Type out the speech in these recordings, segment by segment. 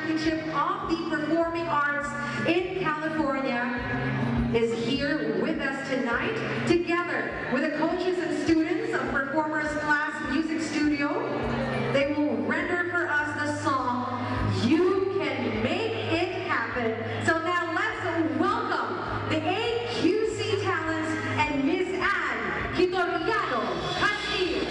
Championship of the Performing Arts in California, is here with us tonight, together with the coaches and students of Performers Class Music Studio. They will render for us the song, You Can Make It Happen. So now let's welcome the AQC talents and Ms. Anne Castillo.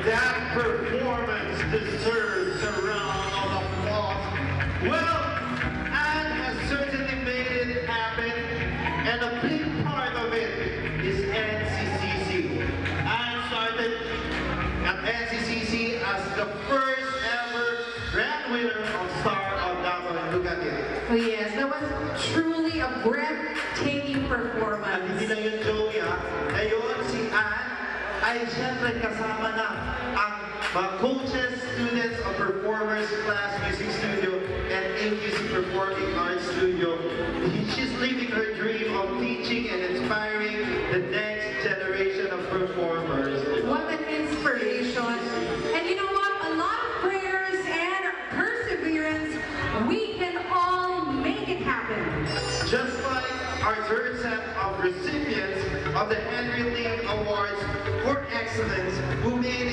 That performance deserves a round of applause. Well, Anne has certainly made it happen, and a big part of it is NCCC. Anne started at NCCC as the first ever grand winner of Star of Davao. Look at it. Oh yes, that was truly a breathtaking performance. At hindi lang yun, Joey, ha? Ngayon, si Anne ay siyempre kasama na ang mga coaches, students of Performers Class Music Studio and AQC Performing Arts Studio. She's living her dream of teaching and inspiring the next generation of performers. What an inspiration. And you know what? A lot of prayers and perseverance, we can all make it happen. Just like our third set of recipients of the Henry Lee Awards for Excellence, who made